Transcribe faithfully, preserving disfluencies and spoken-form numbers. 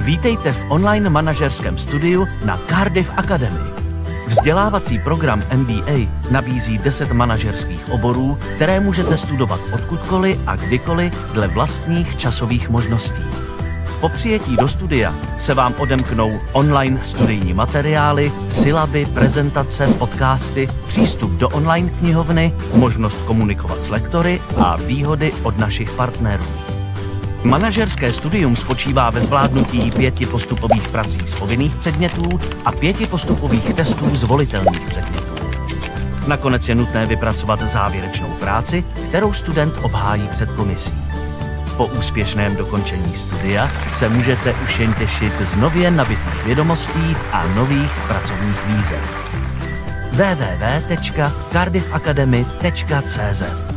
Vítejte v online manažerském studiu na Cardiff Academy. Vzdělávací program M B A nabízí deset manažerských oborů, které můžete studovat odkudkoliv a kdykoliv dle vlastních časových možností. Po přijetí do studia se vám odemknou online studijní materiály, sylaby, prezentace, podcasty, přístup do online knihovny, možnost komunikovat s lektory a výhody od našich partnerů. Manažerské studium spočívá ve zvládnutí pěti postupových prací z povinných předmětů a pěti postupových testů z volitelných předmětů. Nakonec je nutné vypracovat závěrečnou práci, kterou student obhájí před komisí. Po úspěšném dokončení studia se můžete už jen těšit z nově nabitých vědomostí a nových pracovních výzev. w w w tečka cardiff academy tečka c z